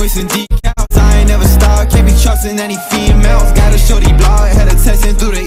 voice and decals. I ain't never stopped, can't be trusting any females. Got a shorty blog, had her texting through the